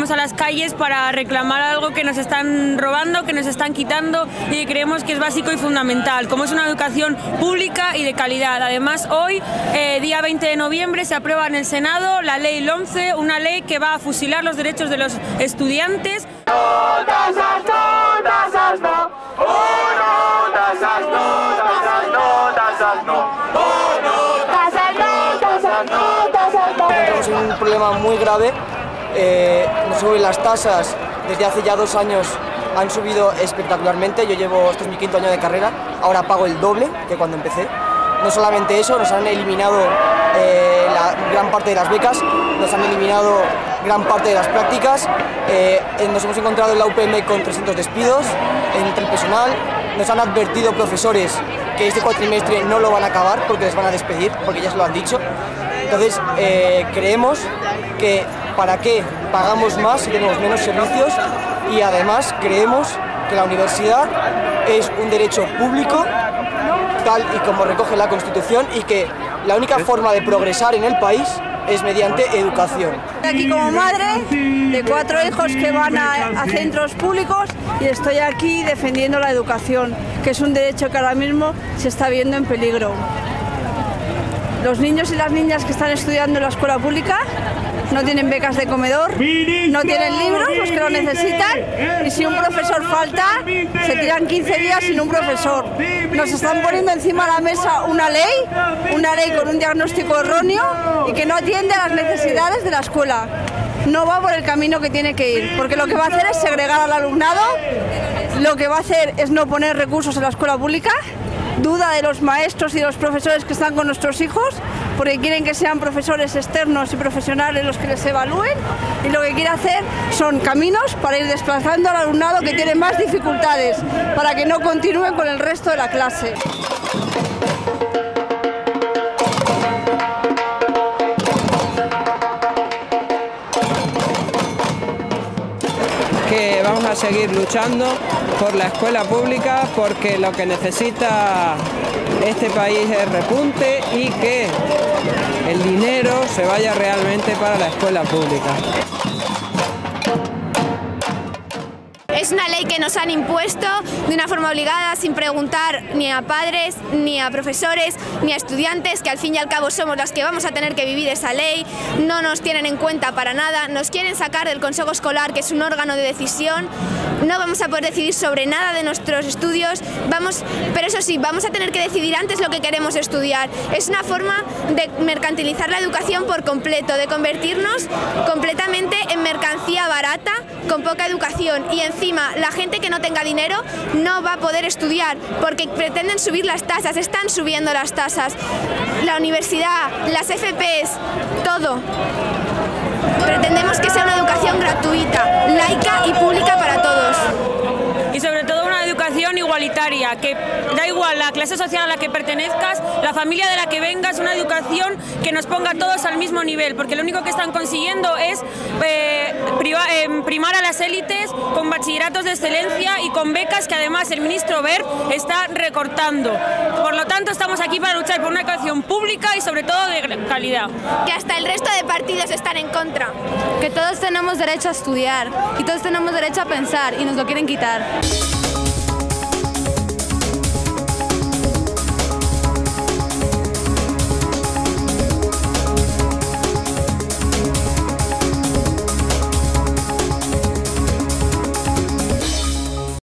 salimos a las calles para reclamar algo que nos están robando, que nos están quitando y que creemos que es básico y fundamental, como es una educación pública y de calidad. Además, hoy, día 20 de noviembre, se aprueba en el Senado la ley LOMCE, una ley que va a fusilar los derechos de los estudiantes. No, tasas no, tasas no. Oh, no, tasas no, tasas no, tasas no. Oh, no, tasas no, tasas no, tasas no. Tenemos un problema muy grave. Nos suben las tasas desde hace ya 2 años. Han subido espectacularmente. Yo llevo, este es mi 5º año de carrera, ahora pago el doble que cuando empecé. No solamente eso, nos han eliminado gran parte de las becas, nos han eliminado gran parte de las prácticas, nos hemos encontrado en la UPM con 300 despidos entre el personal, nos han advertido profesores que este cuatrimestre no lo van a acabar porque les van a despedir, porque ya se lo han dicho. Entonces, creemos que ¿para qué pagamos más si tenemos menos servicios? Y además creemos que la universidad es un derecho público, tal y como recoge la Constitución, y que la única forma de progresar en el país es mediante educación. Estoy aquí como madre de 4 hijos que van a centros públicos y estoy aquí defendiendo la educación, que es un derecho que ahora mismo se está viendo en peligro. Los niños y las niñas que están estudiando en la escuela pública no tienen becas de comedor, no tienen libros, los que lo necesitan, y si un profesor falta, se tiran 15 días sin un profesor. Nos están poniendo encima de la mesa una ley con un diagnóstico erróneo y que no atiende a las necesidades de la escuela. No va por el camino que tiene que ir, porque lo que va a hacer es segregar al alumnado, lo que va a hacer es no poner recursos en la escuela pública, duda de los maestros y de los profesores que están con nuestros hijos, porque quieren que sean profesores externos y profesionales los que les evalúen, y lo que quiere hacer son caminos para ir desplazando al alumnado que tiene más dificultades, para que no continúen con el resto de la clase. Que vamos a seguir luchando por la escuela pública, porque lo que necesita este país es repunte y que el dinero se vaya realmente para la escuela pública. Es una ley que nos han impuesto de una forma obligada, sin preguntar ni a padres, ni a profesores, ni a estudiantes, que al fin y al cabo somos los que vamos a tener que vivir esa ley. No nos tienen en cuenta para nada, nos quieren sacar del Consejo Escolar, que es un órgano de decisión. No vamos a poder decidir sobre nada de nuestros estudios, pero eso sí, vamos a tener que decidir antes lo que queremos estudiar. Es una forma de mercantilizar la educación por completo, de convertirnos completamente en mercancía barata, con poca educación, y encima la gente que no tenga dinero no va a poder estudiar porque pretenden subir las tasas, están subiendo las tasas, la universidad, las FPs, todo. Pretendemos que sea una educación gratuita, laica y pública para todos. Y sobre todo una educación igualitaria, que da igual la clase social a la que pertenezcas, la familia de la que vengas, una educación que nos ponga a todos al mismo nivel, porque lo único que están consiguiendo es primar a las élites con bachilleratos de excelencia y con becas que además el ministro Wert está recortando. Por lo tanto, estamos aquí para luchar por una educación pública y sobre todo de calidad. Que hasta el resto de partidos están en contra. Que todos tenemos derecho a estudiar y todos tenemos derecho a pensar y nos lo quieren quitar.